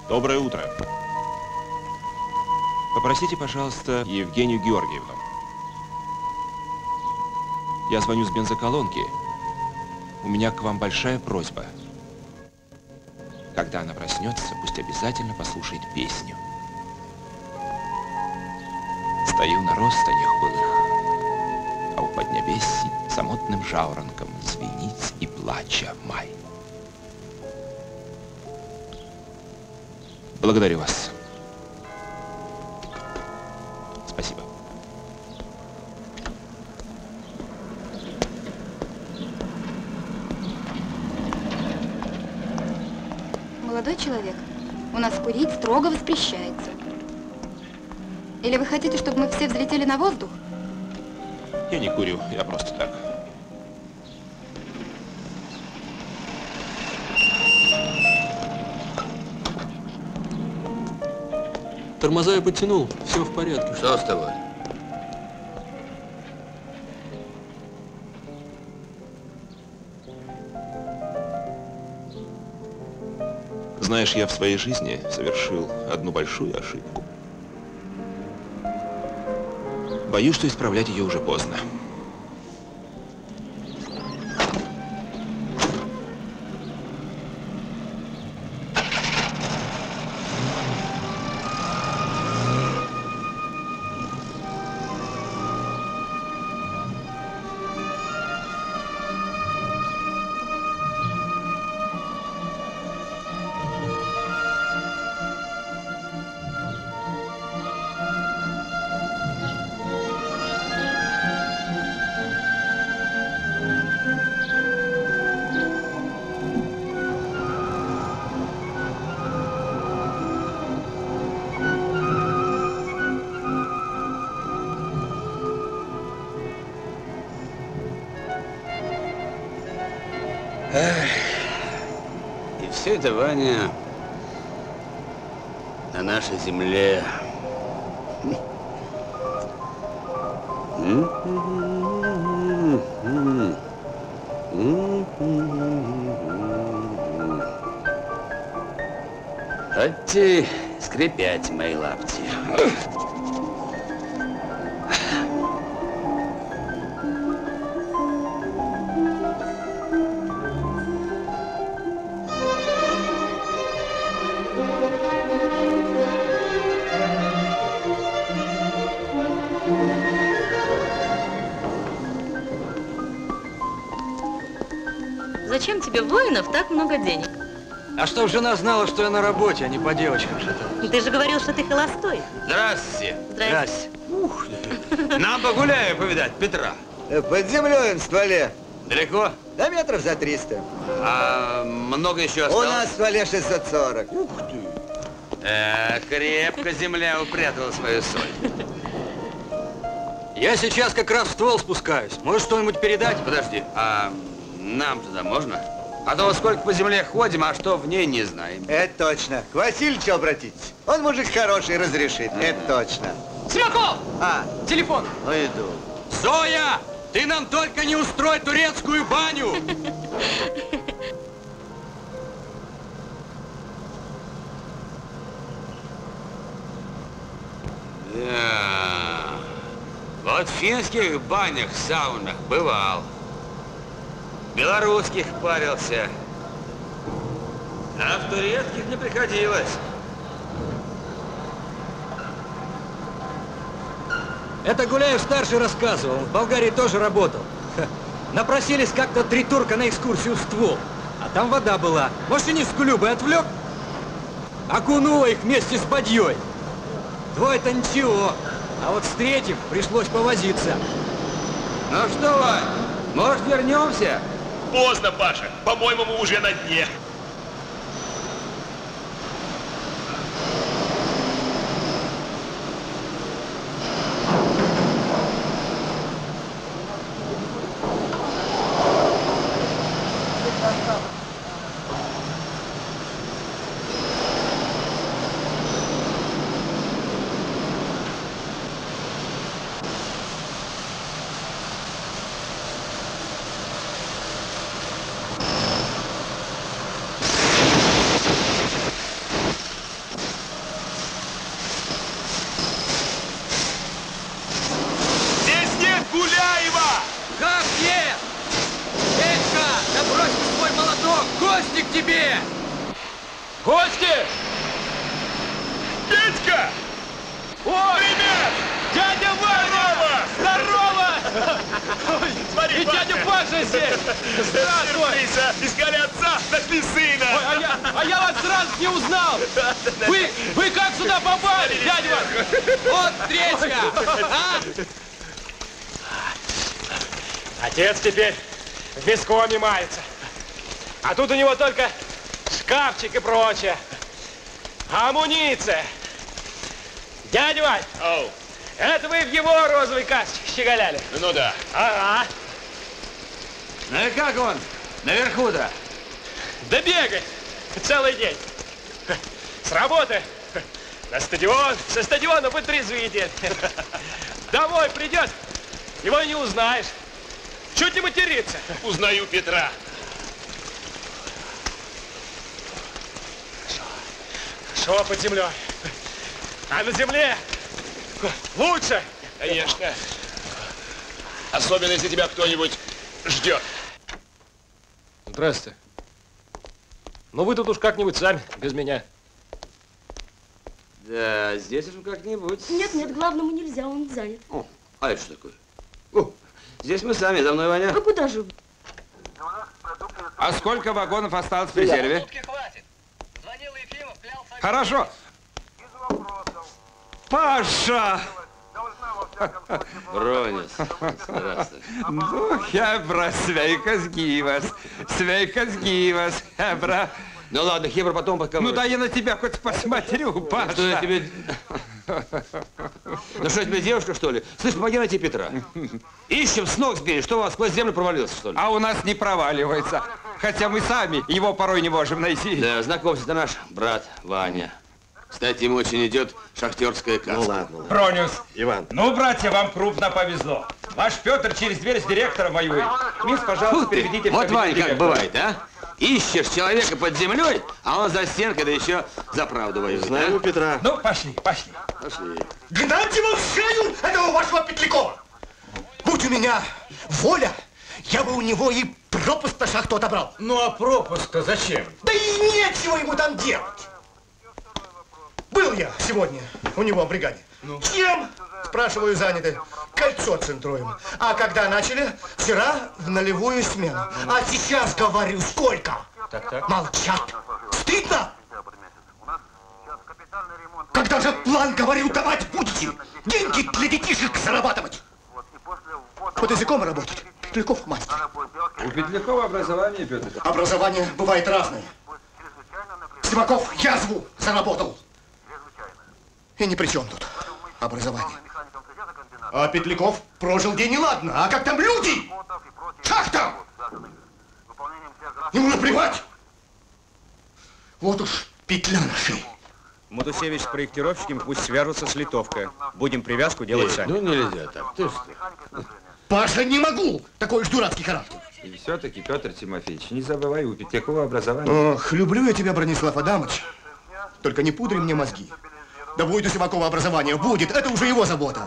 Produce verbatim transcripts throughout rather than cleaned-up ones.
Доброе утро. Попросите, пожалуйста, Евгению Георгиевну. Я звоню с бензоколонки. У меня к вам большая просьба. Когда она проснется, пусть обязательно послушает песню. Стою на ростанях былых, а у поднебесья самотным жаворонком звенит и плача май. Благодарю вас. Спасибо. Молодой человек, у нас курить строго воспрещается. Или вы хотите, чтобы мы все взлетели на воздух? Я не курю, я просто так. Тормоза я подтянул, все в порядке. Что с тобой? Знаешь, я в своей жизни совершил одну большую ошибку. Боюсь, что исправлять ее уже поздно. И все это, Ваня, на нашей земле. Хоть скрипять мои лапти. Зачем тебе, воинов, так много денег? А чтоб жена знала, что я на работе, а не по девочкам шатал. Ты же говорил, что ты холостой. Здравствуйте. Здрасте. Ух, Нам погуляю повидать Петра. Под землей на стволе. Далеко? До метров за триста. А много еще У осталось? нас в стволе шестьсот сорок. ух ты. Э, крепко земля упрятала свою соль. Я сейчас как раз в ствол спускаюсь. Можешь что-нибудь передать? Подожди, а нам туда можно? А то сколько по земле ходим, а что в ней не знаем. Это точно. К Васильевичу обратитесь. Он мужик хороший, разрешит. Это точно. Симаков! А, Телефон! ну иду. Зоя! Ты нам только не устрой турецкую баню! Да. Вот в финских банях, саунах бывал. Белорусских парился. А в турецких не приходилось. Это Гуляев-старший рассказывал. Он в Болгарии тоже работал. Ха. Напросились как-то три турка на экскурсию в ствол. А там вода была. Машинистку Любы отвлек. Окунула их вместе с бадьей. Двое-то ничего. А вот с третьим пришлось повозиться. Ну что, Вань, может, вернемся? Поздно, Паша. По-моему, мы уже на дне. Петька! О, Ребят! дядя Ваня! Здорово! Ой, смотри, И дядя Паша здесь! Здравствуй! Сюрприз, а! Искали отца, нашли сына! Ой, а я, а я вас сразу не узнал! Вы, вы как сюда попали, дядя Ваня? Вот встреча! А? Отец теперь в бескоме мается. А тут у него только шкафчик и прочее. Амуниция. Дядя Вань, Оу. это вы в его розовой каске щеголяли? Ну да. Ага. Ну и как он? Наверху-то? Да бегает целый день. С работы на стадион, со стадиона вытрезвитель. Домой придет, его не узнаешь. Чуть не материться. Узнаю Петра. Хорошо под землей. А на земле лучше. Конечно. Особенно, если тебя кто-нибудь ждет. Здрасте. Ну вы тут уж как-нибудь сами, без меня. Да, здесь уж как-нибудь. Нет, нет, главному нельзя, он занят. О, а это что такое? О, здесь мы сами, за мной, Ваня. А куда же? А сколько вагонов осталось в резерве? Хорошо. Паша! Бронис, здравствуй. Ну, хебра, свейка сгивас. Свейка сгивас, хебра. Ну ладно, Хебра, потом поговорим. Ну да я на тебя хоть посмотрю, Паша. Что я тебе... Ну что, тебе девушка, что ли? Слышь, помоги найти Петра. Ищем, с ног сбили. Что у вас, сквозь землю провалился, что ли? А у нас не проваливается. Хотя мы сами его порой не можем найти. Да, знакомься, это наш брат Ваня. Кстати, ему очень идет шахтерская каска. Ну ладно. Бронюс. Иван. Ну, братья, вам крупно повезло. Ваш Петр через дверь с директором воюет. Мисс, пожалуйста, Фу ты. переведите в Вот, кабинет Вань, как директора. бывает, а? Ищешь человека под землей, а он за стенкой, да еще за правду воюет. Знаю а? Петра. Ну, пошли, пошли. Пошли. Гнать его в шею этого вашего Петлякова! Будь у меня воля, я бы у него и пропуск на шахту отобрал. Ну а пропуск-то зачем? Да и нечего ему там делать. Был я сегодня у него в бригаде. Ну? Чем? Спрашиваю, заняты. Кольцо центруем. А когда начали? Вчера в нулевую смену. А сейчас говорю, сколько? Так, так. Молчат. Стыдно? Когда же план, говорю, давать будете? Деньги для детишек зарабатывать. Под языком работать. Петляков мастер. У Петлякова образование, Петр. Образование бывает разное. Симаков язву заработал. И ни при чем тут образование. А Петляков прожил день и ладно. А как там люди? Шахта! Ему наплевать. Вот уж петля на шее. Матусевич с проектировщиками пусть свяжутся с литовкой. Будем привязку делать сами. Ну нельзя так, ты что? Паша, не могу. Такой уж дурацкий характер. И все-таки, Петр Тимофеевич, не забывай, у Петлякова образование. Ох, люблю я тебя, Бронислав Адамович. Только не пудри мне мозги. Да будет у Симакова образование, будет. Это уже его забота.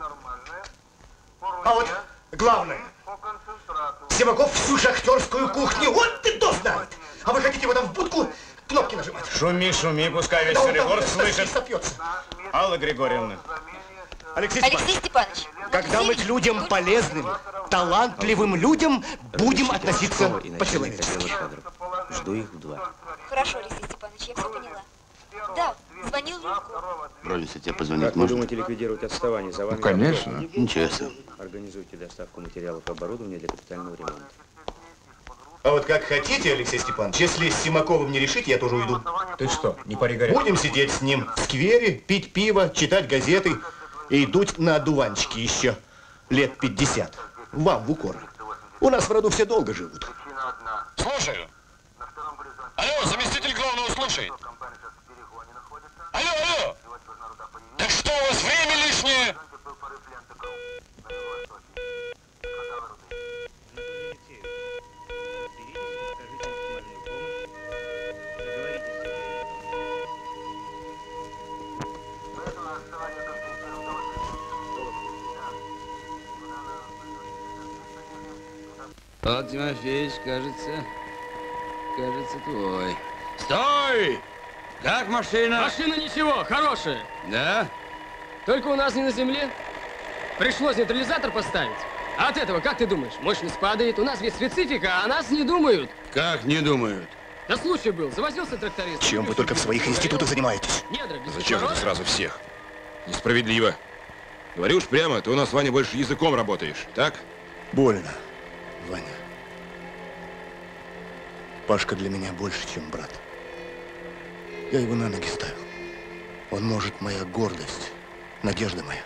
А вот главное. Симаков всю шахтерскую кухню, вот ты кто знает. А вы хотите его там в будку кнопки нажимать? Шуми, шуми, пускай весь Да он там Солигорск слышит. сопьется. Алла Григорьевна. Алексей Алексей Степанович, Степанович, когда мы к людям полезным, талантливым людям будем относиться по-человечески. Жду их в два. хорошо, Алексей Степанович, я все поняла. Да, звонил Лужко. Бронис, я тебе позвонить Как вы можно? думаете ликвидировать отставание? За вами Ну, конечно. Ничего себе. организуйте доставку материалов и оборудования для капитального ремонта. А вот как хотите, Алексей Степанович, если с Симаковым не решите, я тоже уйду. Ты что, не пари горячо? Будем сидеть с ним в сквере, пить пиво, читать газеты и дуть на одуванчики еще лет пятьдесят. Вам в укор. У нас в роду все долго живут. Слушаю. Алло, заместитель главного слушает. Алло, алло. Так что у вас время лишнее? Вот, Тимофеевич, кажется, кажется, твой. Стой! Как машина? Машина ничего, хорошая. Да? Только у нас не на земле. Пришлось нейтрализатор поставить. А от этого, как ты думаешь, мощность падает? У нас ведь специфика, а о нас не думают. Как не думают? Да случай был, завозился тракторист. Чем вы только в своих институтах занимаетесь? Недра, без Зачем же ты кислорода. сразу всех? Несправедливо. Говорю уж прямо, ты у нас, Ваня, больше языком работаешь, так? Больно, Ваня. Пашка для меня больше, чем брат. Я его на ноги ставил. Он, может, моя гордость, надежда моя.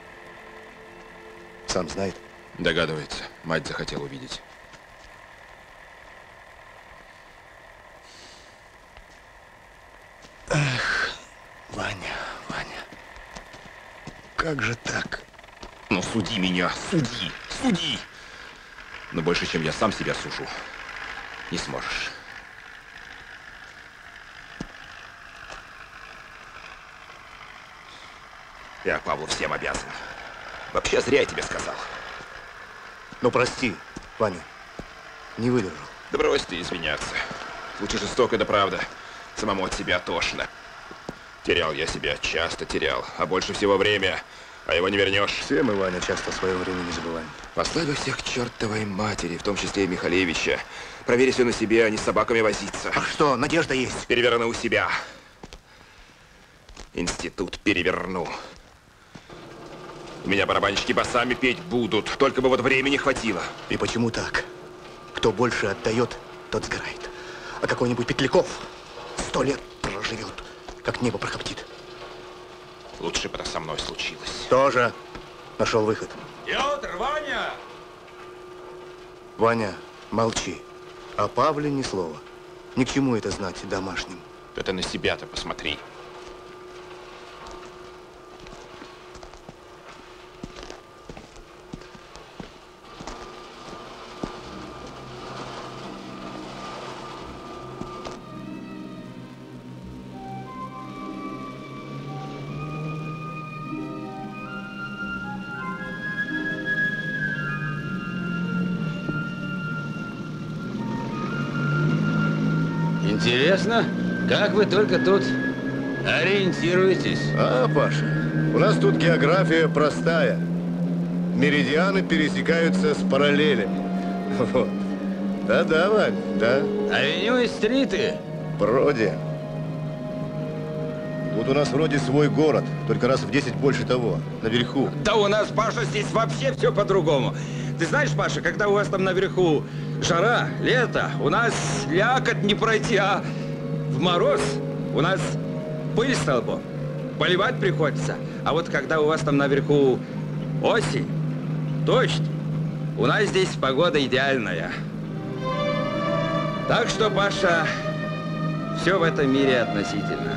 Сам знает. Догадывается. Мать захотела увидеть. Эх, Ваня, Ваня. Как же так? Ну, суди меня, суди, суди! Но больше, чем я сам себя сужу, не сможешь. Я Павлу всем обязан. Вообще, зря я тебе сказал. Ну, прости, Ваня, не выдержал. Да брось ты извиняться. Лучше жестоко, да правда. Самому от себя тошно. Терял я себя, часто терял. А больше всего время, а его не вернешь. Все мы, Ваня, часто свое время не забываем. Послай бы всех к чертовой матери, в том числе и Михалевича. Проверь все на себе, а не с собаками возиться. А что, надежда есть? Переверну у себя. Институт переверну. У меня барабанщики басами петь будут, только бы вот времени хватило. И почему так? Кто больше отдает, тот сгорает. А какой-нибудь Петляков сто лет проживет, как небо прокоптит. Лучше бы это со мной случилось. Тоже нашел выход. Петр, Ваня! Ваня, молчи. О Павле ни слова. Ни к чему это знать домашним. Да ты на себя-то посмотри. Интересно, как вы только тут ориентируетесь? А, Паша, у нас тут география простая. Меридианы пересекаются с параллелями. Вот. Да-да, Вань, да. Авеню и стриты? Вроде. Тут у нас вроде свой город, только раз в десять больше того, наверху. Да у нас, Паша, здесь вообще все по-другому. Ты знаешь, Паша, когда у вас там наверху жара, лето, у нас лякоть не пройти, а в мороз у нас пыль столбом. Поливать приходится. А вот когда у вас там наверху осень, дождь, у нас здесь погода идеальная. Так что, Паша, все в этом мире относительно.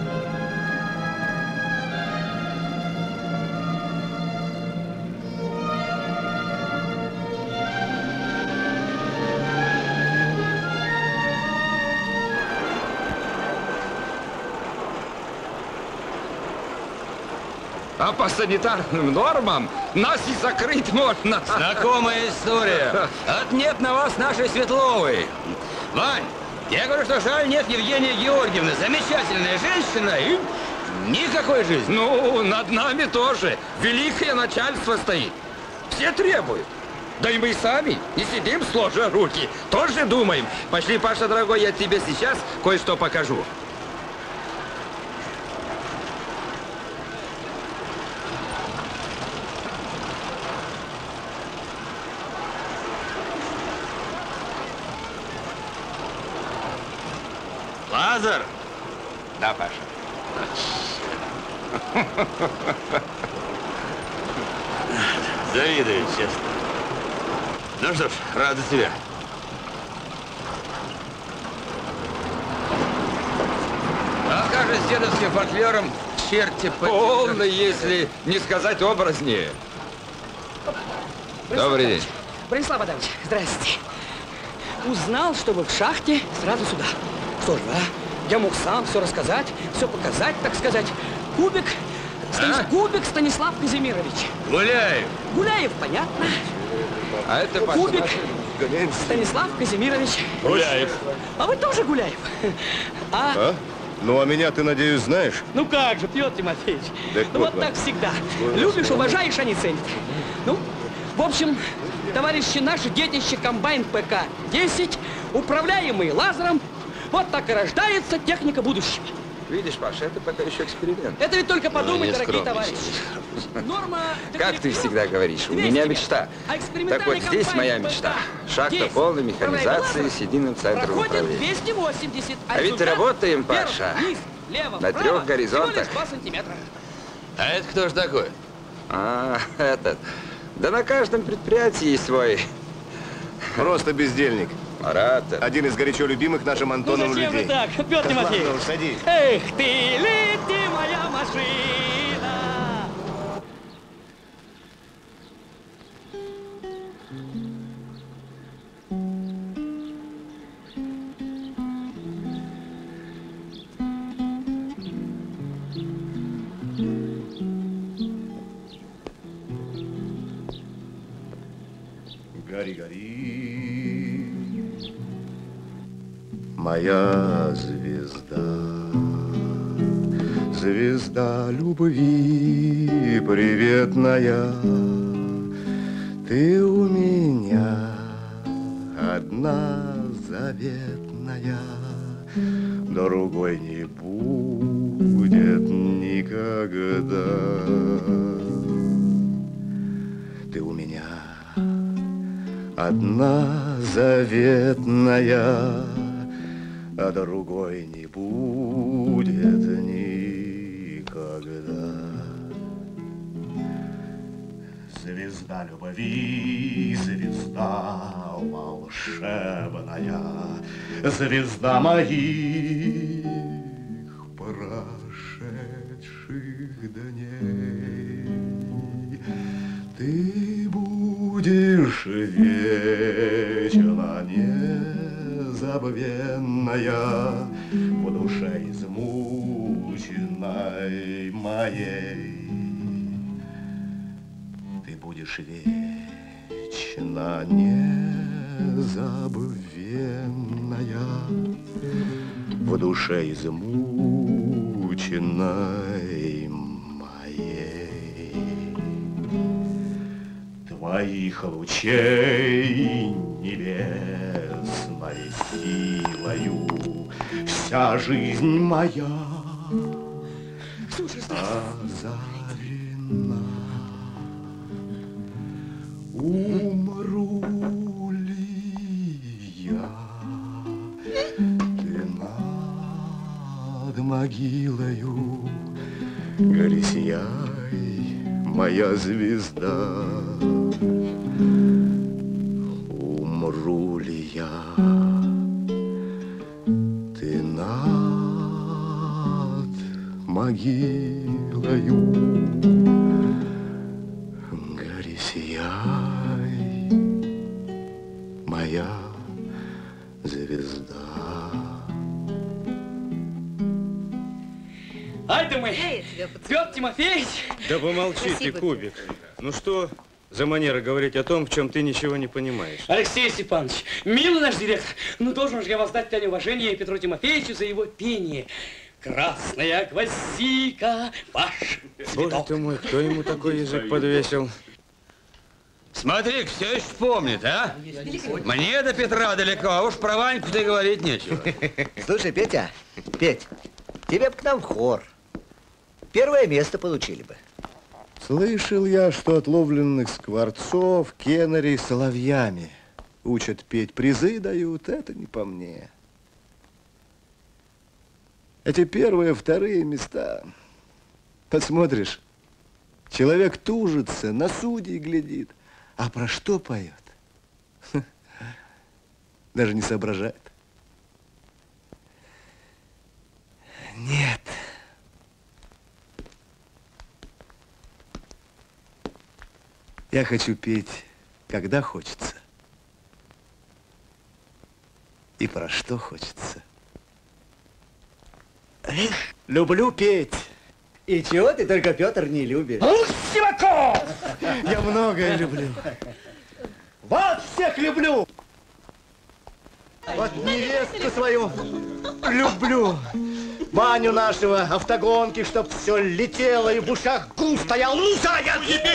А по санитарным нормам нас и закрыть можно. Знакомая история. Отнет на вас нашей Светловой. Вань, я говорю, что жаль, нет Евгения Георгиевны. Замечательная женщина и никакой жизни. Ну, над нами тоже. Великое начальство стоит. Все требуют. Да и мы сами не сидим сложа руки. Тоже думаем. Пошли, Паша, дорогой, я тебе сейчас кое-что покажу. Лазар! Да, Паша. Завидую, честно. Ну что ж, рада тебя. А как же с дедовским фольклором черти по... Полно, если не сказать образнее. Добрый день. Бронислав Адамович, здрасте. Узнал, что вы в шахте, сразу сюда. Что же, а? Я мог сам все рассказать, все показать, так сказать. Кубик, Станис... А? Кубик Станислав Казимирович. Гуляев. Гуляев, понятно. А это Кубик Станислав Казимирович. Гуляев. А вы тоже Гуляев. А, А? Ну, а меня ты, надеюсь, знаешь? Ну как же, Петр Тимофеевич. Так Ну вот вот так вам. всегда. Свой Любишь, раз. уважаешь, они ценят. Ну, в общем, товарищи, наше детище комбайн ПК десять, управляемый лазером. Вот так и рождается техника будущего. Видишь, Паша, это пока еще эксперимент. Это ведь только подумай, не дорогие скромничай. товарищи. Норма... Как ты всегда говоришь, у меня мечта. А Так вот, здесь моя мечта. Шахта полной механизации с единым центром проходит управления. двести восемьдесят. А ведь работаем, Паша, вверх, вниз, лево, на вправо, трех горизонтах. всего лишь два сантиметра. А это кто же такой? А, этот. Да на каждом предприятии есть свой. Просто бездельник. Марат. Один из горячо любимых нашим Ну Антоном зачем людей. же так, Петр Да Тимофеевич? ладно уж, садись. Эх ты, лети, моя машина! Гори, гори, моя звезда, звезда любви приветная, ты у меня одна заветная, другой не будет никогда. Ты у меня одна заветная, а другой не будет никогда. Звезда любви, звезда волшебная, звезда моих прошедших дней. Ты будешь вечно незабвенная в душе измученной моей. Ты будешь вечно незабвенная в душе измученной моей. Твоих лучей небесной силою вся жизнь моя озарена. Умру ли я, ты над могилою гори, сияй, моя звезда. Умру ли я, ты над могилою гори, сияй, моя звезда. Ай да мы, Петр Тимофеевич! Да помолчи ты, Кубик. Ну что за манера говорить о том, в чем ты ничего не понимаешь? Алексей Степанович, милый наш директор, ну должен же я воздать дань уважения Петру Тимофеевичу за его пение. Красная гвоздика, ваш цветок. Боже ты мой, кто ему такой язык подвесил? Смотри, все еще помнит, а? Мне до Петра далеко, а уж про Ваньку ты говорить нечего. Слушай, Петя, Петь, тебе бы к нам в хор. Первое место получили бы. Слышал я, что отловленных скворцов, кеннерей соловьями учат петь, призы дают. Это не по мне. Эти первые, вторые места. Посмотришь, человек тужится, на судей глядит. А про что поет? Даже не соображает. Нет. Я хочу петь, когда хочется. И про что хочется. Эх, люблю петь. И чего ты только, Петр, не любишь? Ух, Сиваков! Я многое люблю. Вот всех люблю! Вот невестку свою люблю. Ваню нашего, автогонки, чтоб все летело и в ушах гул стоял. Ну, Саня,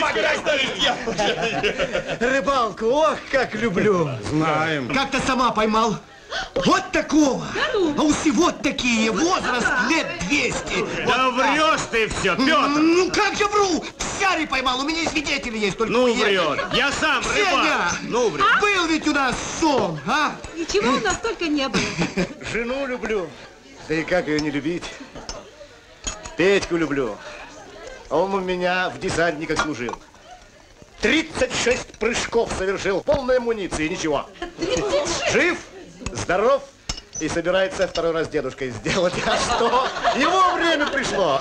рыбалку, ох, как люблю. Знаем. Как-то сама поймал. Вот такого. А усы вот такие, возраст лет двести. Да вот врешь ты все, Петр. Ну, как же вру? В Сяре поймал, у меня и свидетели есть. Только Ну, уехали. врет. Я сам Сеня, рыбак. Ну, врет. был ведь у нас сон, а? Ничего у нас только не было. Жену люблю. Да и как ее не любить? Петьку люблю. А он у меня в десантниках служил. тридцать шесть прыжков совершил, полной амуниции, ничего. Жив, здоров и собирается второй раз дедушкой сделать. А что? Его время пришло.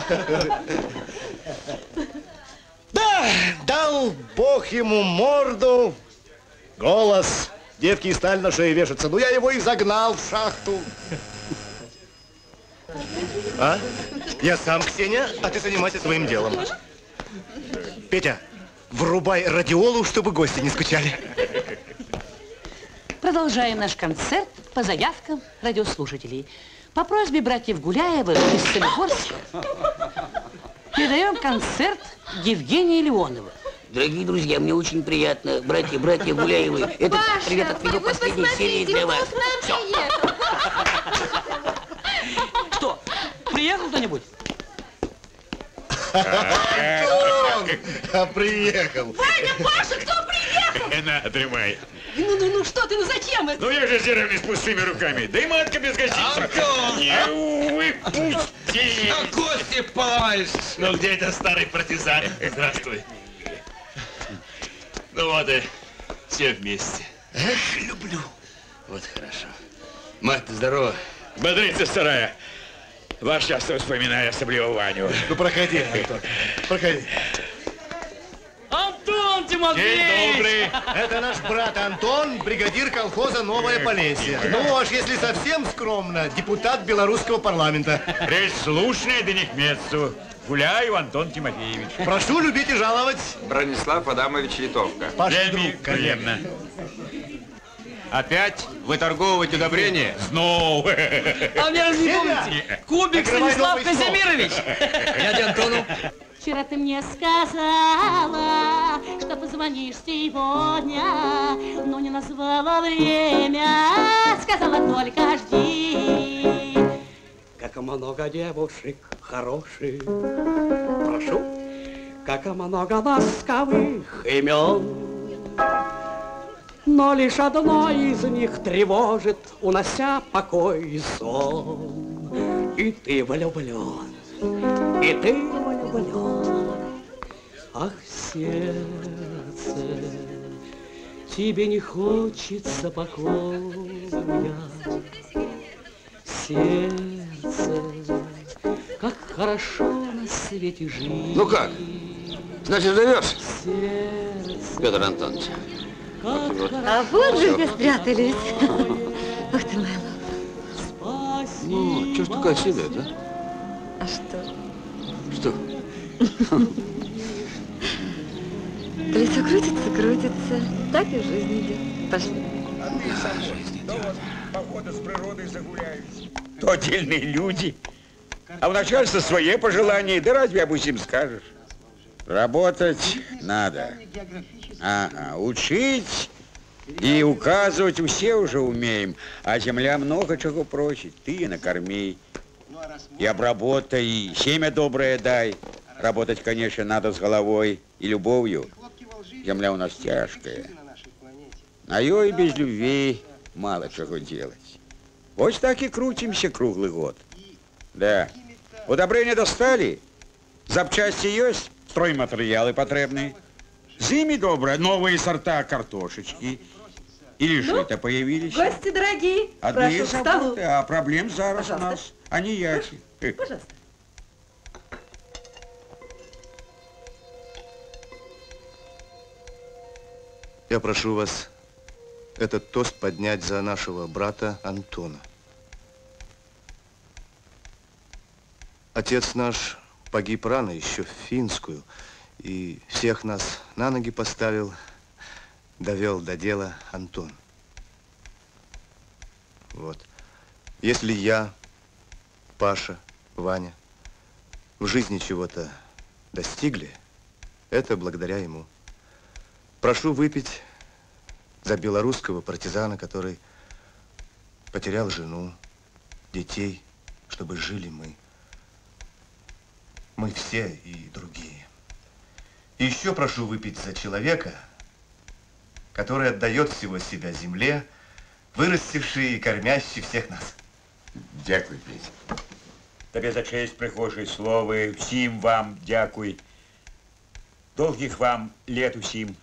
Да, дал Бог ему морду, голос. Девки и стали на шее вешаться. Ну, я его и загнал в шахту. А? Я сам, Ксения, а ты занимайся своим делом. Петя, врубай радиолу, чтобы гости не скучали. Продолжаем наш концерт по заявкам радиослушателей. По просьбе братьев Гуляевых из Солигорска передаем концерт Евгения Леонова. Дорогие друзья, мне очень приятно. Братья, братья Гуляевы. Это Паша, привет от меня последней серии для вас. Все. Что, приехал кто-нибудь? А приехал. Ваня, Паша, кто приехал? На, тримай. Ну, ну, ну, что ты, ну зачем это? Ну я же зеровый с пустыми руками. Да и матка без гостиницы. Антон! Не выпусти! А кости поломаешь! Ну где это старый партизан? Здравствуй. Ну вот и все вместе. Эх, люблю. Вот хорошо. Мать, ты здорова? Бодрится старая. Ваш часто вспоминаю особливо Ваню. Ну проходи, Антон, проходи. Антон Тимофеевич! День добрый. Это наш брат Антон, бригадир колхоза «Новое Полесье». Ну, аж если совсем скромно, депутат белорусского парламента. Речь слушная, да не к месту. Гуляю, Антон Тимофеевич. Прошу любить и жаловать. Бронислав Адамович Литовка. Паша друг, приемно. Опять выторговывать удобрения? Снова. А мне разве не помните? Кубик Станислав Казимирович. Дядя Антону. Вчера ты мне сказала, что позвонишь сегодня, но не назвала время, сказала только жди. Как много девушек хороших, прошу, как много ласковых имен. Но лишь одно из них тревожит, унося покой и сон. И ты влюблен, и ты влюблен. Ах, сердце, тебе не хочется покоя. Сердце, как хорошо на свете жить. Ну как? Значит, живешь? Сердце, Петр Антонович. как Вот. А вот же где спрятались. Ух ты, моя лапа. Ну, что ж такое седая, да? А что? Что? Колесо крутится, крутится. Так и жизнь идет. Пошли. Походу с природой загуляюсь. То отдельные люди. А у начальства свои пожелания. Да разве об усим скажешь? Работать надо. Ага, учить и указывать все уже умеем. А земля много чего просит. Ты накорми, и обработай, и семя доброе дай. Работать, конечно, надо с головой и любовью. Земля у нас тяжкая. А ее и без любви мало чего делать. Вот так и крутимся круглый год. Да. Удобрения достали, запчасти есть, стройматериалы потребные. Зимі добре, новые сорта картошечки. Или что это появились? Гости дорогие, Одни прошу к столу. заботы, а проблем зараз у Пожалуйста. нас, а не яки. Пожалуйста. Я прошу вас этот тост поднять за нашего брата Антона. Отец наш погиб рано, еще в финскую, и всех нас на ноги поставил, довел до дела Антон. Вот. Если я, Паша, Ваня в жизни чего-то достигли, это благодаря ему. Прошу выпить за белорусского партизана, который потерял жену, детей, чтобы жили мы. Мы все и другие. И еще прошу выпить за человека, который отдает всего себя земле, вырастивший и кормящий всех нас. Дякую, Петя. Тобі за честь прихожі слови, всім вам дякуй. Довгих вам лет усім.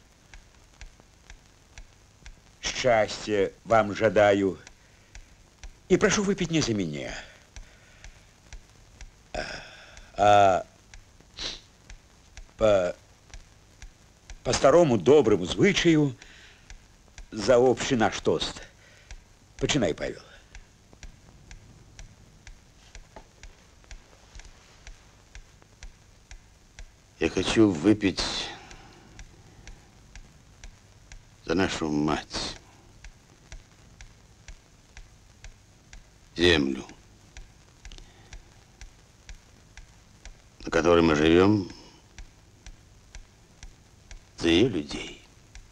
Счастья вам жадаю. И прошу выпить не за меня, а по, по старому доброму звичаю за общий наш тост. Починай, Павел. Я хочу выпить за нашу мать, землю, на которой мы живем, за ее людей.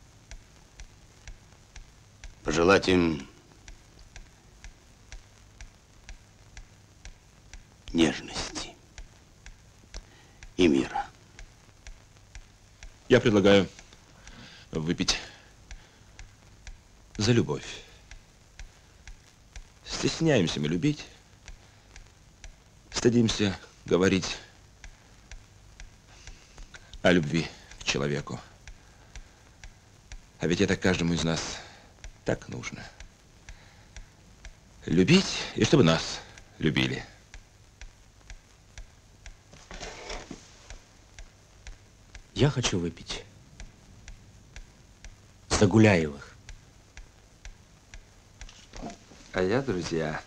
Пожелать им нежности и мира. Я предлагаю выпить за любовь. Стесняемся мы любить, стыдимся говорить о любви к человеку. А ведь это каждому из нас так нужно. Любить, и чтобы нас любили. Я хочу выпить за Гуляевых. А я, друзья,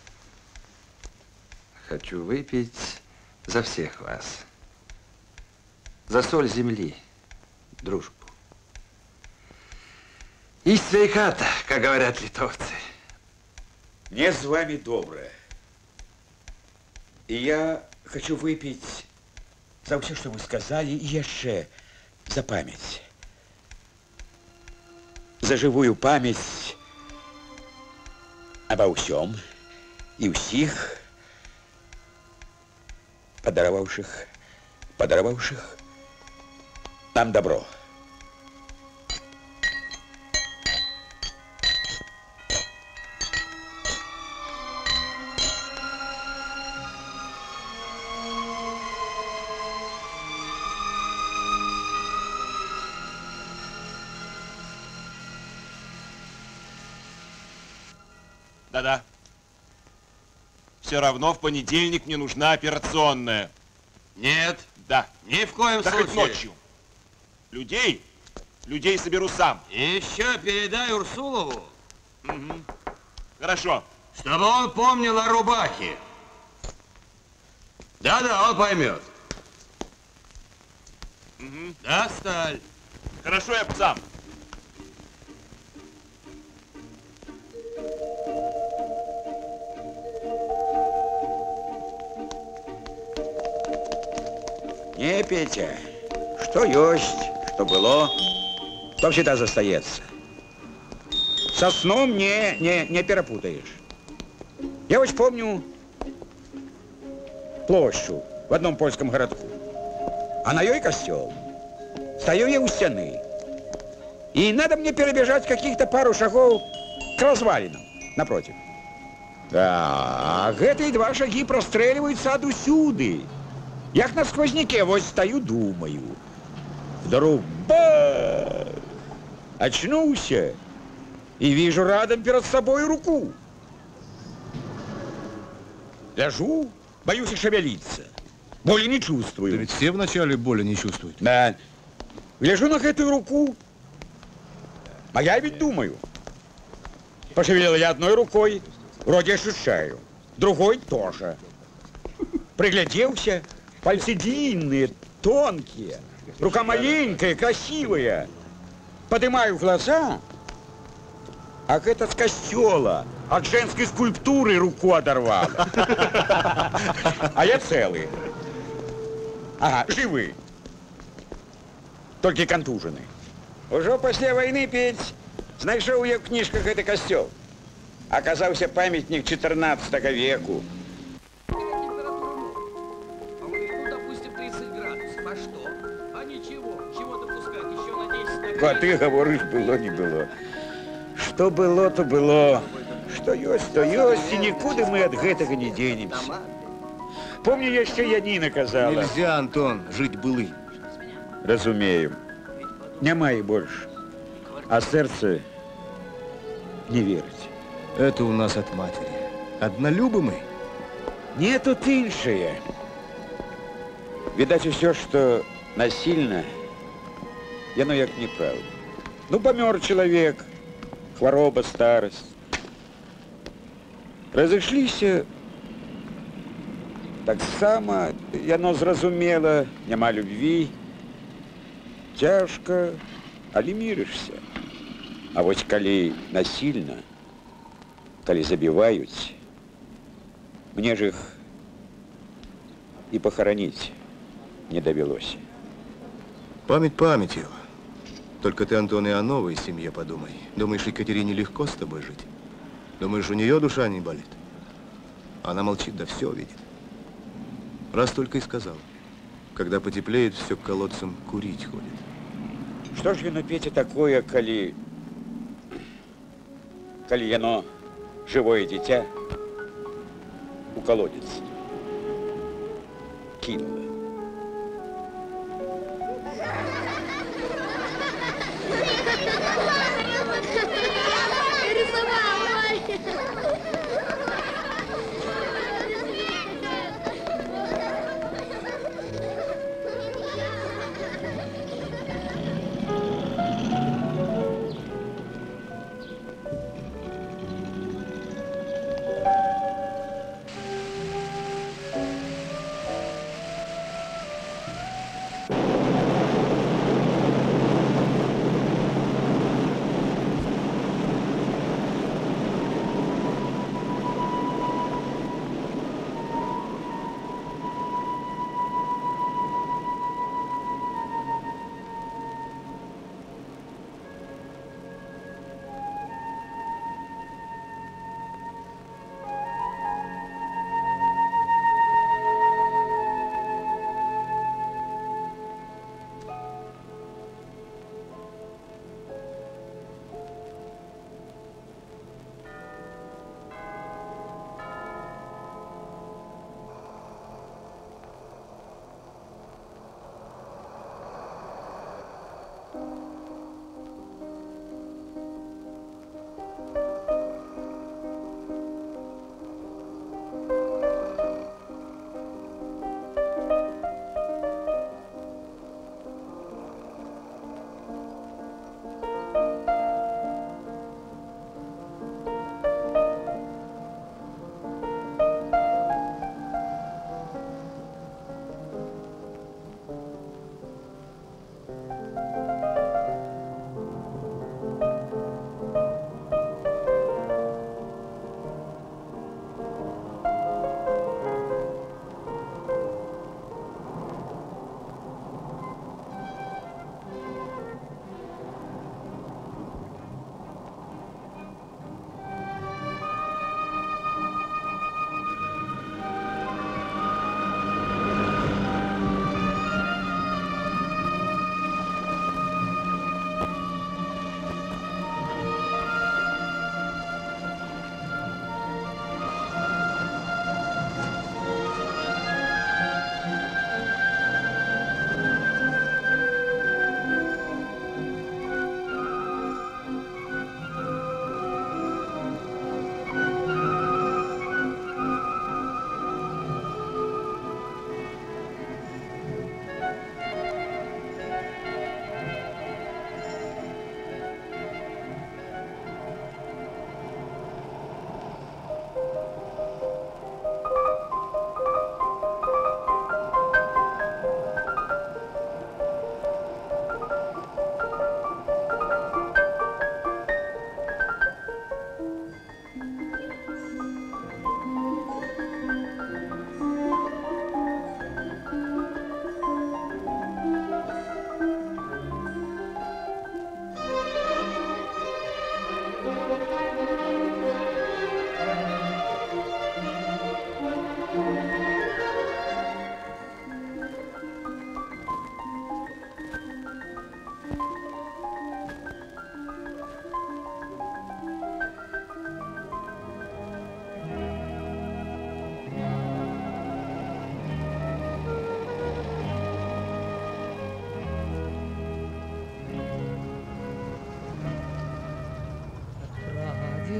хочу выпить за всех вас. За соль земли, дружбу. И свейката, как говорят литовцы. Мне с вами доброе. И я хочу выпить за все, что вы сказали, и еще за память. За живую память обо всем и усіх, подаровавших, подаровавших нам добро. Да-да. Все равно в понедельник мне нужна операционная. Нет. Да. Ни в коем да случае. хоть ночью. Людей, людей соберу сам. Еще передай Урсулову. Угу. Хорошо. Чтобы он помнил о рубахе. Да-да, он поймет. Угу. Да, Сталь. Хорошо, я сам. Не, Петя, что есть, что было, то всегда застается. Со сном не, не, не перепутаешь. Я вот помню площадь в одном польском городку, а на ее костел. Стою я у стены, и надо мне перебежать каких-то пару шагов к развалинам напротив. Так, эти два шаги простреливаются отусюды. Я на сквозняке вот стою, думаю. Вдруг бах! Очнулся и вижу рядом перед собой руку. Ляжу, боюсь шевелиться. Боли не чувствую. Да ведь все вначале боли не чувствуют. Да. Гляжу на эту руку, а я ведь думаю. Пошевелил я одной рукой, вроде ощущаю, другой тоже. Пригляделся. Пальцы длинные, тонкие, рука маленькая, красивая. Поднимаю глаза, а это с костела, от женской скульптуры руку оторвало. А я целый. Ага, живы. Только контужены. Уже после войны, Петь, знайшов я в книжках это костел. Оказался памятник четырнадцатого веку. А ты говоришь, было не было. Что было, то было. Что есть, то есть, и никуда мы от этого не денемся. Помню, еще Янина казала. Нельзя, Антон, жить былым. Разумею. Нема и больше. А сердце не верить. Это у нас от матери. Однолюбы мы. Не тут іншее. Видать, все, что насильно, яно як неправда. Ну, помер человек, хвороба, старость. Разышліся, так само, яно зразумела, нема любви. Тяжко, але миришься. А вот коли насильно, коли забивают, мне же их и похоронить не довелось. Память памятью. Только ты, Антон, и о новой семье подумай. Думаешь, Екатерине легко с тобой жить? Думаешь, у нее душа не болит? Она молчит, да все видит. Раз только и сказал. Когда потеплеет, все к колодцам курить ходит. Что ж яно, Петя, такое, коли... коли яно живое дитя у колодец кинуло?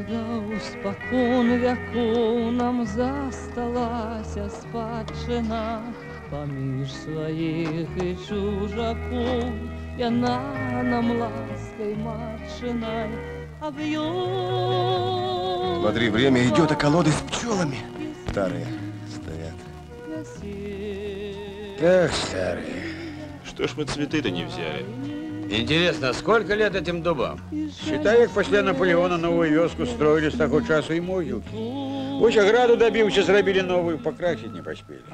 Когда успокон веков нам засталася спадщина, поміж своих и чужаков, и она нам лаской матшиной обвьет. Смотри, время идет, а колоды с пчелами старые стоят. Эх, старые. Что ж мы цветы-то не взяли? Интересно, сколько лет этим дубам? Считай, як після Наполеона новую вёску строили с того часу и могилки. Ось ограду добився, зробили новую, покрасить не поспели.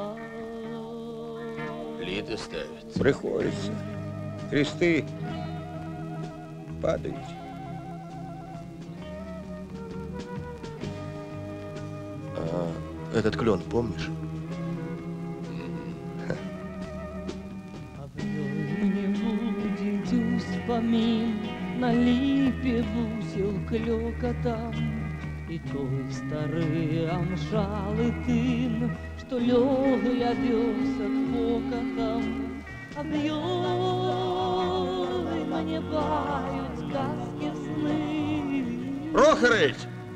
Плиты ставят. Приходится. Кресты падают. А этот клен помнишь? Вспомин на липе бусел клёкотом, и той старый амшалый тын, что лёг и обвёс от покотом, обвёй нанебают сказки сны. Прохорыч!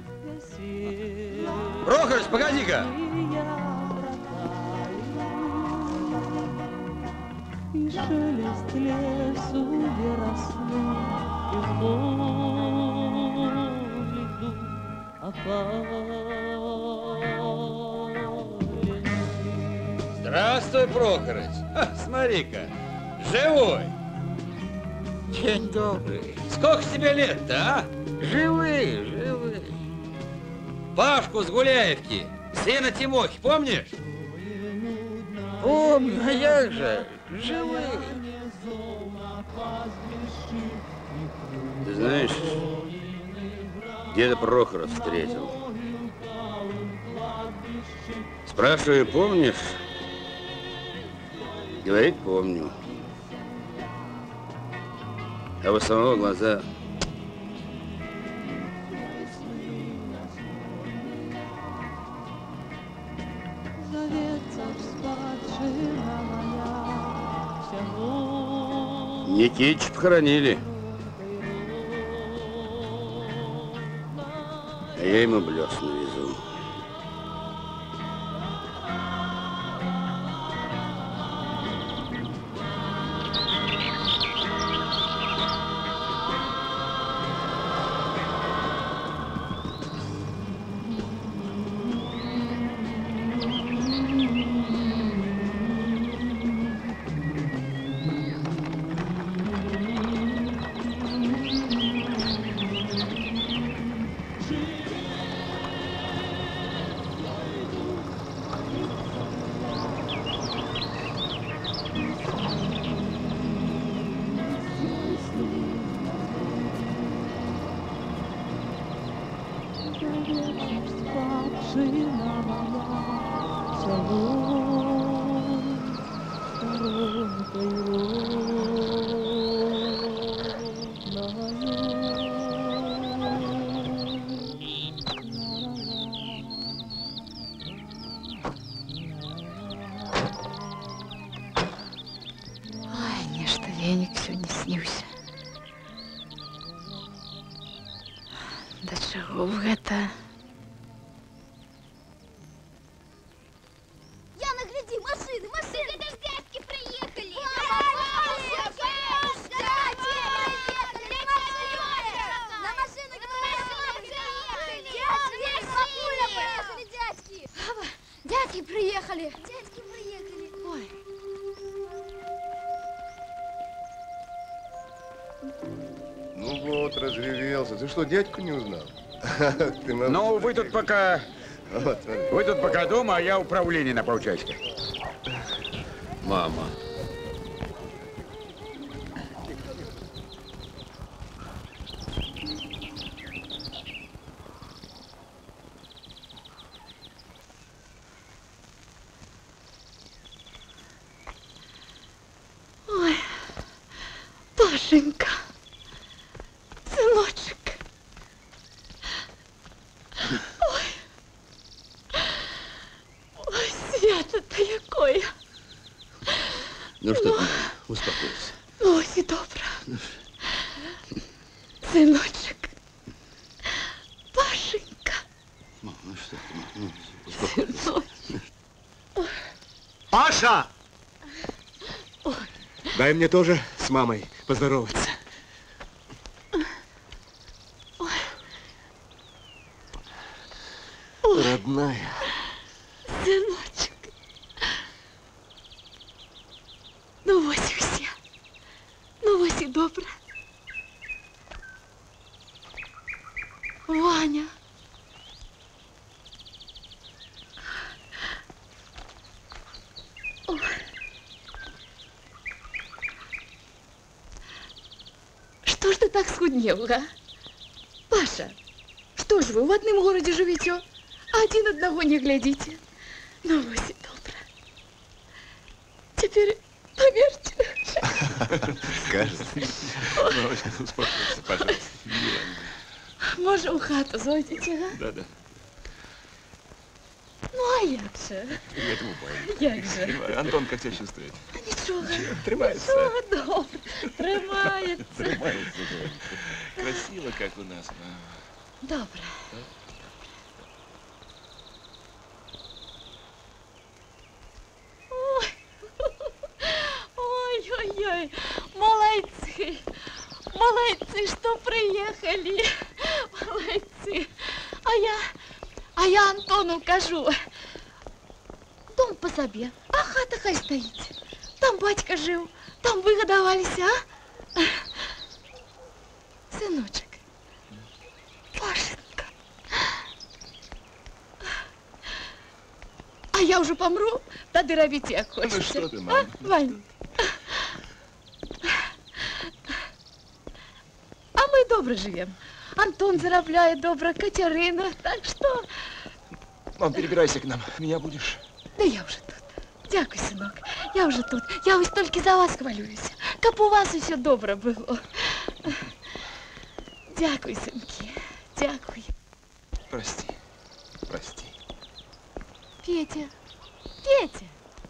Прохорыч, погоди-ка! И шелест лесу веросны, и в лиду опален. Здравствуй, Прохорыч! Ха, смотри-ка, живой! День добрый. Сколько тебе лет-то, а? Живые, живые. Пашку с Гуляевки, сына Тимохи, помнишь? Помню, а як же? Живые. Ты знаешь, деда Прохора встретил. Спрашиваю, помнишь? Говорит, помню. А у самого глаза... Никитич похоронили. А я ему блёс навезу. Веник сегодня снился. Да чего в это? Яна, гляди, машины, машины! Это ж дядьки приехали! На машинах приехали! Дядьки! Дядьки приехали! Дядьки приехали! Ой. Ну вот, разревелся. Ты что, дядьку не узнал? Ты ну, вы тут пока... Вот, вы тут пока дома, а я управление на полчасика. Мама. Ой, Пашенька. Сыночек. Ой. Ой, свято-то якое. Ну что, ну, ты, успокойся. Ой, и добро. Сыночек. Паша! Дай мне тоже с мамой поздороваться. Родная. Сыночек. Ну, вось і все. Ну, вось і добре. Ваня. Ой. Что ж ты так схуднел, а? Паша, что ж вы в одном городе живете, а один одного не глядите? Ну, вось і добре. Теперь померьте. Кажется. Мамочка, успокойся, пожалуйста. Може, у хату зайдете, а? Да, да. Ну, а як же? К этому пойду. Як же? Антон, как себя чувствует? Нічого. Тримается. Нічого, добре. Тримається. Тримается, да. Красиво, как у нас, мама. Добре. Ой. Ой-ой-ой. Молодцы. Молодцы, что приехали. Молодцы. А я, а я Антону кажу. Дом по собі, а хата хай стоїть. Там батька жив, там ви годувалися, а? Синочок, Пашенька. А я вже помру, тоді робіть як хочете. Ну що ти, мама? А, Вань? А ми добре живемо. Антон заробляє добре, Катерина, так що... Мам, перебирайся к нам. Меня будешь? Да я вже тут. Дякую, синок. Я вже тут. Я ось тільки за вас хвалююся. Каб у вас усе добре було. Дякую, синки. Дякую. Прости. Прости. Петя. Петя.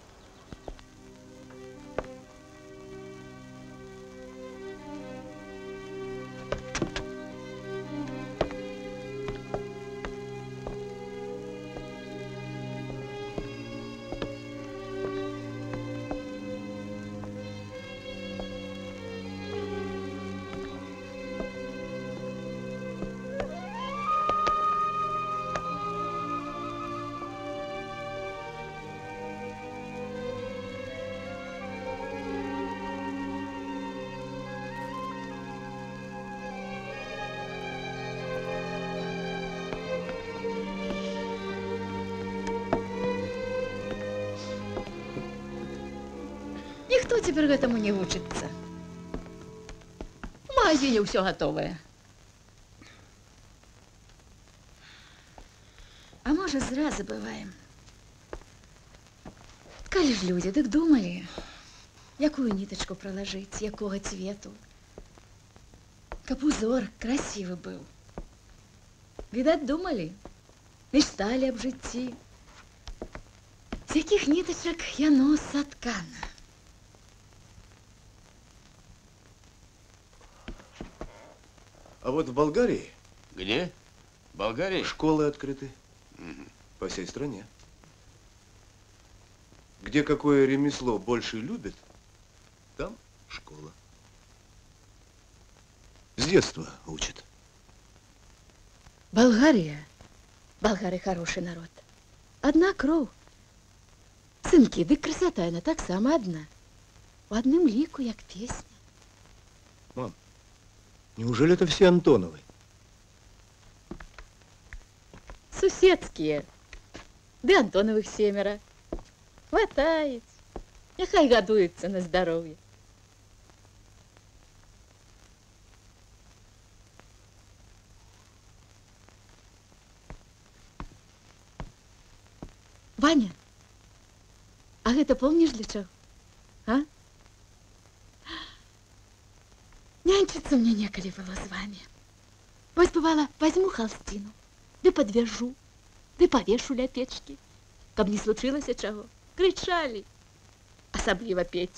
Ніхто тепер гэтаму не вучыцца. В магазине все готовое. А может, зря забываем. Калі ж люди, так думали, якую ниточку проложить, якого цвету. Каб узор красивый был. Видать, думали, мечтали об житті. З яких ниточек яно соткано. А вот в Болгарии... Где? В Болгарии? Школы открыты. Угу. По всей стране. Где какое ремесло больше любят, там школа. С детства учат. Болгария. Болгары хороший народ. Одна кровь. Сынки, да красота она так сама одна. В одном лику, як песня. Мам, неужели это все Антоновы? Суседские. Да Антоновых семеро. Хватает. Нехай годуется на здоровье. Ваня, а гэта помнишь для чего? А? Нянчиться мне неколи было с вами. Вот бывало, возьму холстину, да подвяжу, да повешу ля печки. Каб не случилось чего, кричали. Особливо Петя.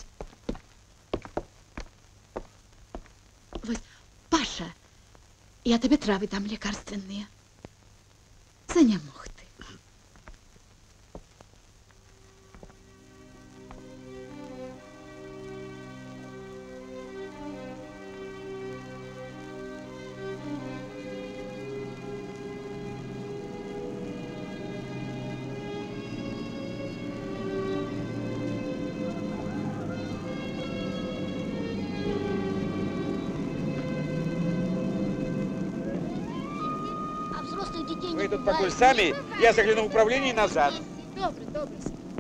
Вот, Паша, я тебе травы дам лекарственные. За немог ты. Вы тут покуль сами, я загляну в управление и назад. Добре, добре.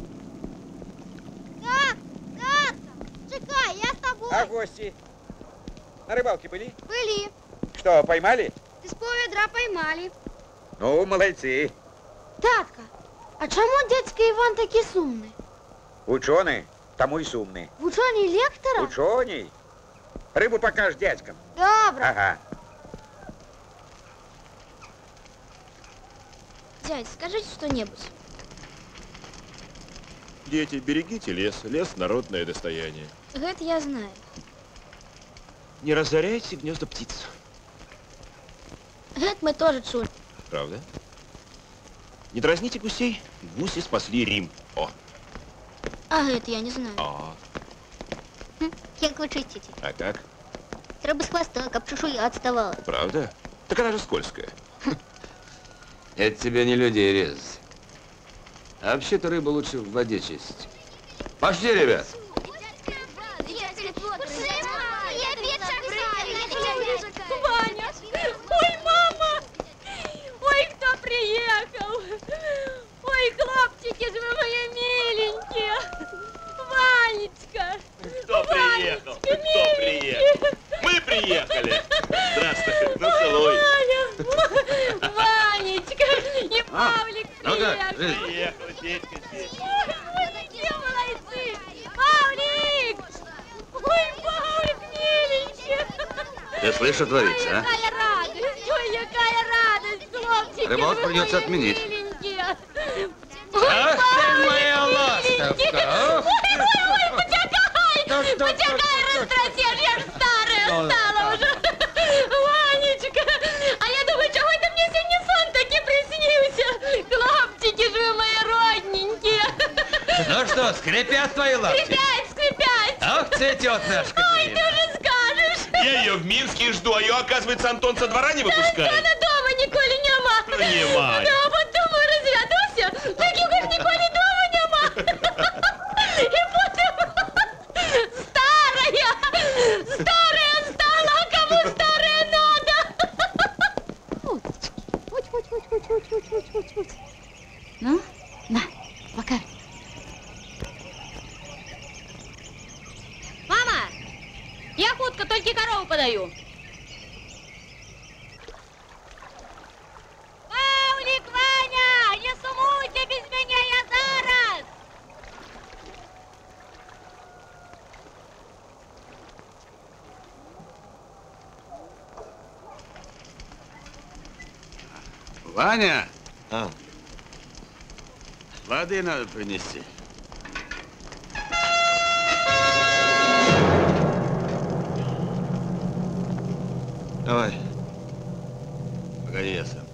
Так, так, чекай, я с тобой. А гости? На рыбалке были? Были. Что, поймали? Из поведра поймали. Ну, молодцы. Татка, а чому дядька Іван такий сумний? Ученый, тому и сумный. Учений лектора? Ученый. Рыбу покажешь дядькам. Добре. Ага. Дядь, скажите что-нибудь. Дети, берегите лес. Лес – народное достояние. Это я знаю. Не разоряйте гнезда птиц. Это мы тоже чули. Правда? Не дразните гусей. Гуси спасли Рим. О. А это я не знаю. А, Як ви чистите? а как? Треба с хвоста, как чешуя отставала. Правда? Так она же скользкая. Это тебе не людей резать. А вообще-то рыбу лучше в воде чистить. Пошли, ребят. Ваня! Ой, мама! Ой, кто приехал? Ой, хлопчики же вы мои миленькие! Ванечка! Кто приехал? Кто приехал? Мы приехали! Здравствуй, ну целуй. Ваня! Ванечка! И Павлик приехал! Приехал, детка, детка. Ой, какие молодцы! Павлик! Ой, Павлик, миленький! Ты слышишь, что творится, а? Какая радость! Ой, какая радость, хлопчики! Рыбалку вы придется мои отменить. миленькие. Ах ты моя ластовка! ах! Ой, ой, ой, почекай! Почекай, растрасешь, я ж старая стала уже. Ванечка, а я думаю, чего это мне сегодня сон таки приснился? Хлопчики же вы мои родненькие. Ну что, скрипят твои лапки? Скрипять, скрипять. Ах, цветет наш Ой, ты уже скажешь. Я ее в Минске жду, а ее, оказывается, Антон со двора не Она выпускает. дома ніколи нема. Нема. Да, подумаю, розв'язався, таких ж ніколи дома нема. І потім старая, старая стала, а кому старая надо. Уточки. Уть, уть, уть, уть, уть, уть, уть, уть, уть. Ну, на, Макар. Мама, я худко только корову подаю. Павлик, Ваня, не сумуйте без меня, я зараз. Ваня! А? Воды надо принести. Давай. Погоди, я сам.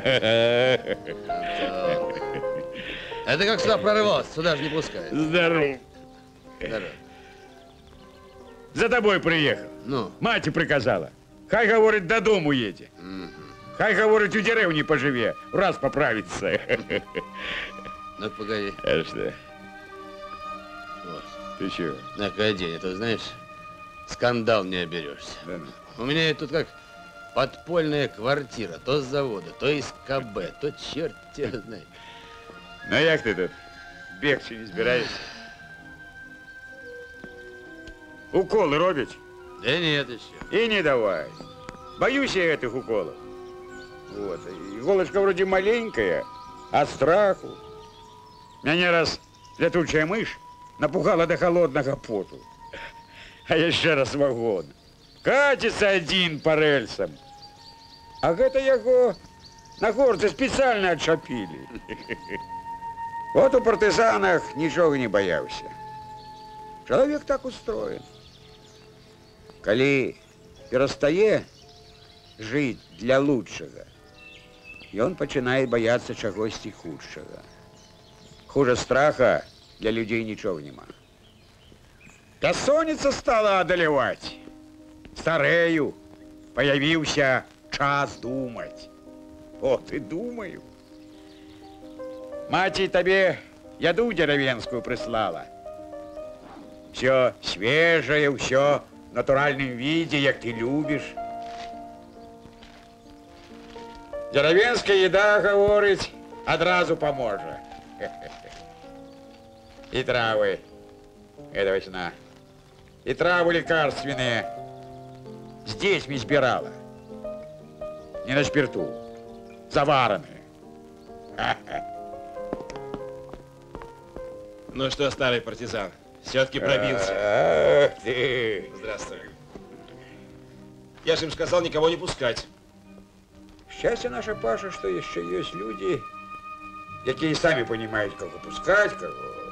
Это как сюда прорывался, сюда же не пускают. Здорово. Здорово. За тобой приехал. Ну? Мать приказала. Хай, говорит, до дому едет. Хай, говорит, у деревни поживе, раз поправится. Ну, погоди. А что? Вот. Ты чего? На-ка одень, а то, знаешь, скандал не оберешься. Да. У меня тут как подпольная квартира, то с завода, то из КБ, то черт тебя знает. Ну, як ты тут? Бегче не збираєшся? Уколы робить? Да нет еще. И не давай. Боюсь я этих уколов. Вот. Иголочка вроде маленькая, от страху. Меня раз летучая мышь напугала до холодного поту. А еще раз вагон. Катится один по рельсам. А это его на горце специально отшапили. Вот у партизанах ничего не боялся. Человек так устроен. Коли перестає жить для лучшего, и он начинает бояться чогось худшего. Хуже страха для людей ничего нема. Бессонница стала одолевать. Старею появился час думать. Вот и думаю. Мать тебе еду деревенскую прислала. Все свежее, все в натуральном виде, як ты любишь. Деревенская еда, говорить, одразу поможе. И травы. Это весна. И травы лекарственные. Здесь мы сбирала. Не на спирту. Заваранные. Ну что, старый партизан, все-таки пробился. Ах ты. Здравствуй. Я же им сказал никого не пускать. Счастье наше, Паша, что еще есть люди, которые сами понимают, кого пускать, кого...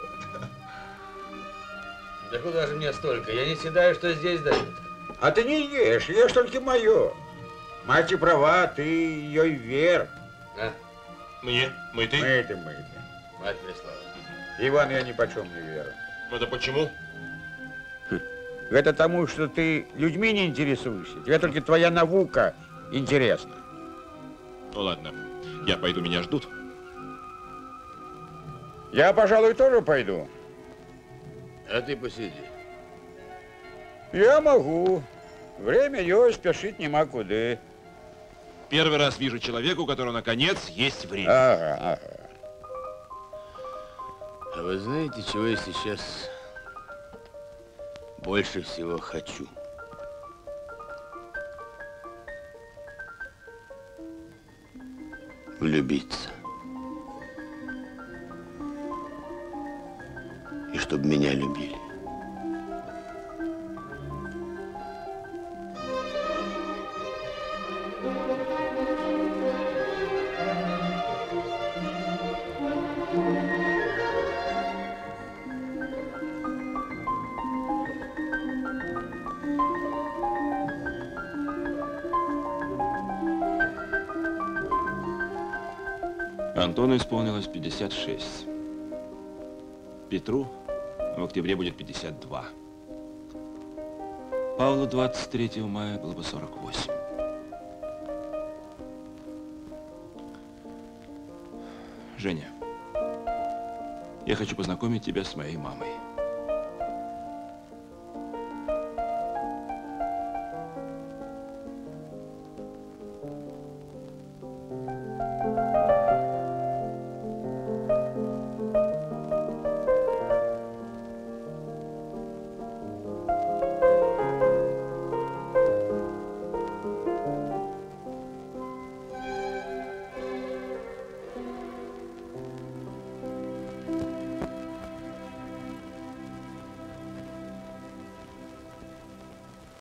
Да куда же мне столько? Я не седаю, что здесь дают. А ты не ешь, ешь только мое. Мать и права, ты ее вер. А? Мне? Мы ты? Мы ты, мы ты. Мать прислала. Иван, я ни почем не верю. Это почему? Это тому, что ты людьми не интересуешься. Тебе только твоя наука интересна. Ну ладно, я пойду, меня ждут. Я, пожалуй, тоже пойду. А ты посиди. Я могу. Время есть, спешить нема куда. Первый раз вижу человека, у которого, наконец, есть время. Ага, ага. А вы знаете, чего я сейчас больше всего хочу? Влюбиться. И чтобы меня любили. Антону исполнилось пятьдесят шесть. Петру в октябре будет пятьдесят два. Павлу двадцать третьего мая было бы сорок восемь. Женя, я хочу познакомить тебя с моей мамой.